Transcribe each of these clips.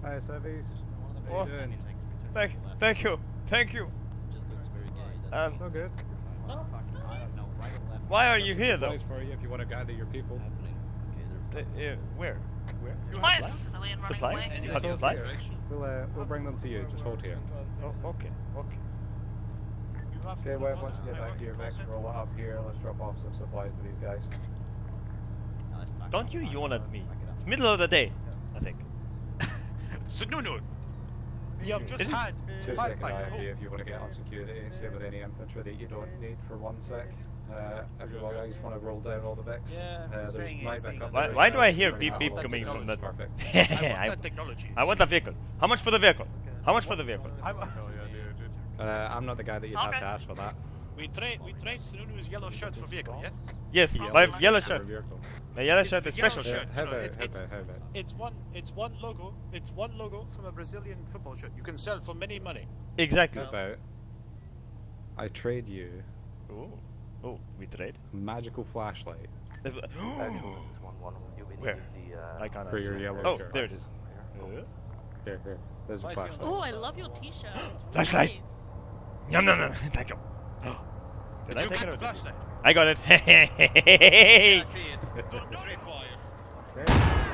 Hi, Sevies. Oh, thank you. Just looks very gay. Oh, good. I don't know, right or left. Why are you here though? Supplies for you if you want to gather your people. Where? Why is the civilian running Supplies? away? You have supplies? We'll bring them to you. Just hold here. Oh, okay. Okay, well, once you get back to your mix, roll it up here. Let's drop off some supplies to these guys. Don't you yawn at me. It's middle of the day, I think. So no. You have just had 2 five second idea if you want to get on security. Stay with any infantry that you don't need for 1 sec. Everyone guys want to roll down all the Vics. There's my Vic up there. Why do I hear beep beep coming from that? Perfect. I want a vehicle. How much for the vehicle? I'm not the guy that you'd have to ask for that. We trade Sununu's yellow shirt for vehicle, yes? Yes, my yellow shirt. My yellow shirt is special shirt. It's one logo. It's one logo from a Brazilian football shirt. You can sell for many money. Exactly. About. I trade you. Oh, we trade. Magical flashlight. Where? I can't. For your yellow shirt. Oh, there it is. Here. There's a flashlight. Oh, I love your t-shirt. Flashlight. Yum. Thank you. Did you get the flashlight? I got it. I see it. Don't require.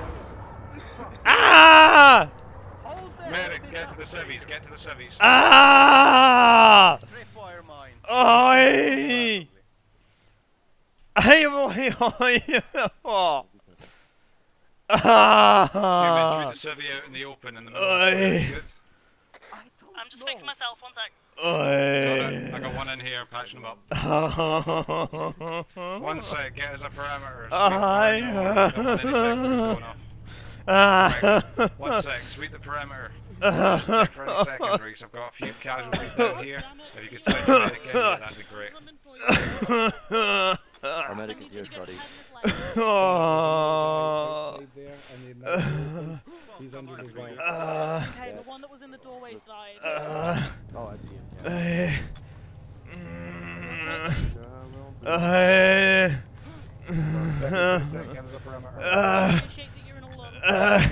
Ah! Medic, get to the civvies. Ah! Require mine. Oi! Ah! the civvy out in the open in the middle. Oi! I'm just fixing myself, 1 sec. Oi! I got one in here, patching them up. 1 sec, get us a parameter. Right, 1 sec, sweep the perimeter. Check for any secondaries. I've got a few casualties down here. If you could send your medic in, that'd be great. Our medic is here, Scotty. He's under his wing. Okay, the one that was in the doorway side. Oh, I see him. Appreciate that you're in a lot.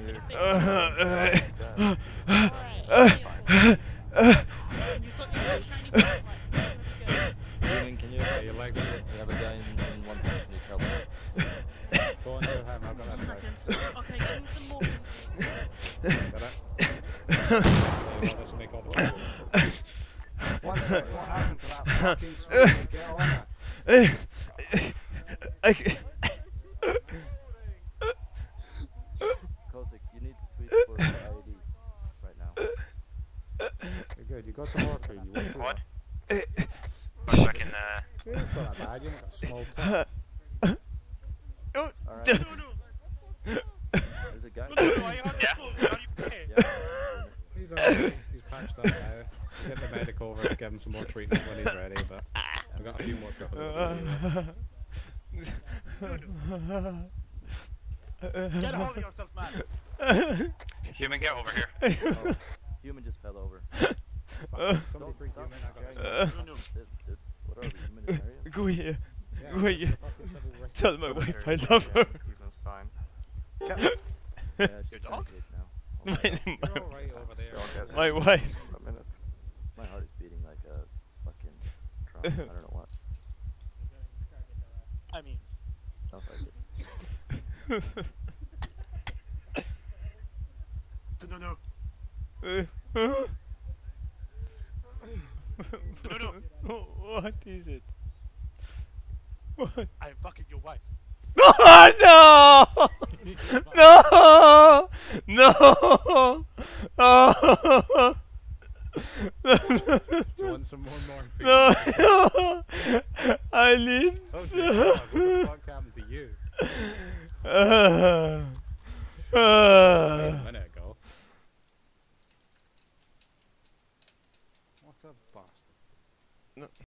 Can you your legs? We have a guy in one point who needs help. Go on to him, I've got that side. Okay, give me some more. Let's make all the way. 1 sec, what happened to that fucking swing? Get on it. Kosik, you need to switch for IEDs right now. You're good, you got some more for you. What? Fucking, it's not that bad, you got a small cut. Alright. There's a guy. He's alright, he's patched up now. We'll get the medic over to give him some more treatment when he's ready, but I've got a few more trouble. Get a hold of yourself, man. Human, get over here. Oh, human just fell over. Somebody bring human, I got No. What are we, human in area? Go here. Tell my wife I love her. Yeah, Your dog? Now. My wife. My heart is beating like a fucking drum. I don't know what. I mean, Sounds like it. no. What is it? What? I'm fucking your wife. Oh, no! No! Oh! Do you want some more morphine? No! Eileen! Oh dear God, what the fuck happened to you?